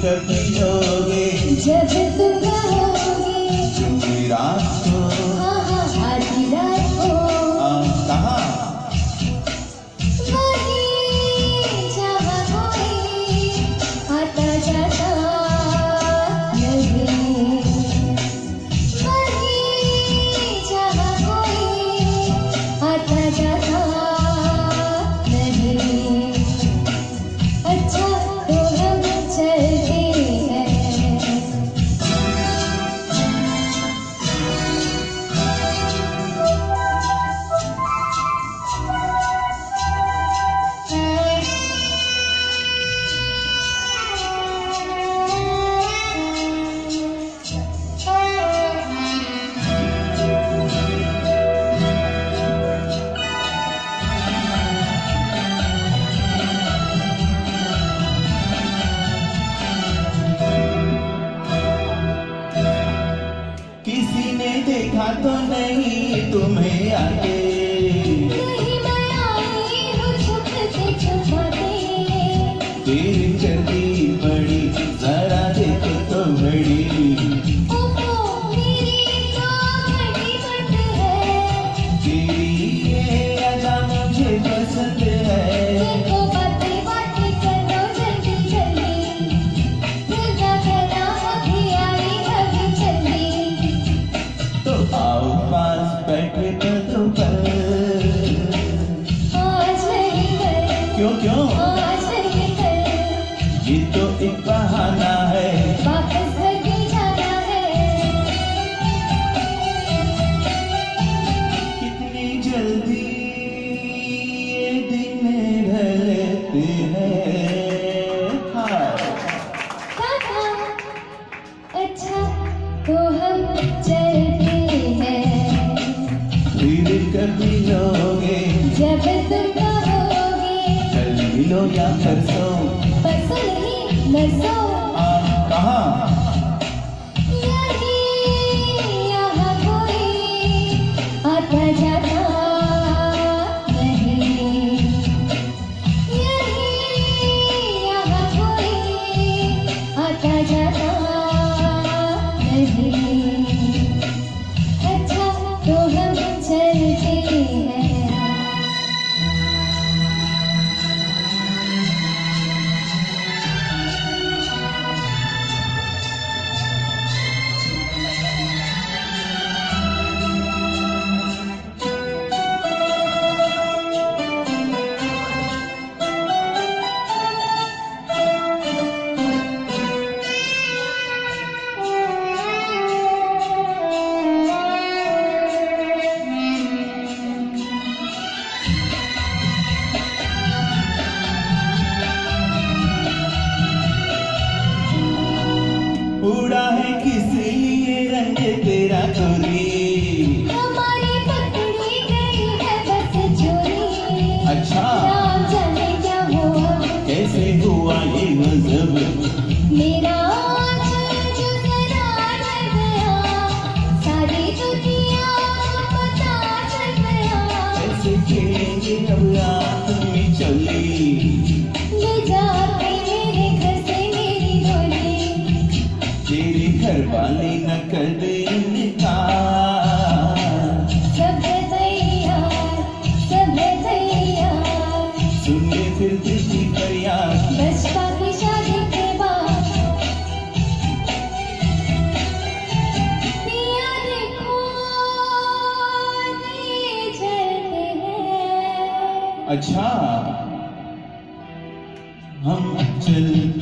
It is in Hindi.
कब मिलोगे जब तुम कहोगे जुम्मे रात को हाँ हाँ आधी रात को कहाँ वही जहाँ कोई आता जाता नहीं वही जहाँ कोई आता जाता नहीं अच्छा तो हम चलते हैं किसी ने देखा तो नहीं तुम्हें आगे नहीं मैं आई हूँ छुपते छुपाते तेरी चलती बड़ी जरा देखो तो बड़ी ओहो मेरी तो बड़ी बट है तेरी ये अदा मुझे पसंद है देखो बातें बातें करो जल्दी जल्दी दिल का कहना अभी आई अभी चली तो आओ पास बैठे तो पर आज नहीं कर क्यों क्यों आज नहीं कर ये तो एक बहाना है वापस घर भी जाना है कितनी जल्दी ये दिन ढलते हैं हाय काका अच्छा तो हम चलते हैं फिर कब मिलोगे जब तुम कहोगे कल मिलो या परसों परसों नहीं नरसों कहाँ यही यहाँ कोई आता जाता नहीं यही यहाँ कोई आता जाता नहीं अच्छा तो हम चलते हैं उड़ा है किसी ये रंग तेरा चोरी हमारी पकड़ी गई है बस चोरी अच्छा राम जाने क्या हुआ कैसे हुआ ये गजब मेरा आंचल जो जरा डर गया सारी दुनिया को पता चल गया कैसे खेलेंगे अब रात में चली ले जाके मेरे घर से मेरी डोली तेरे घर वाले न कर दे इनकार सब है तैयार सुन ले फिर दिल की फरियाद बचपा की शादी के बाद पिया देखो दिए जलते हैं अच्छा हम चलते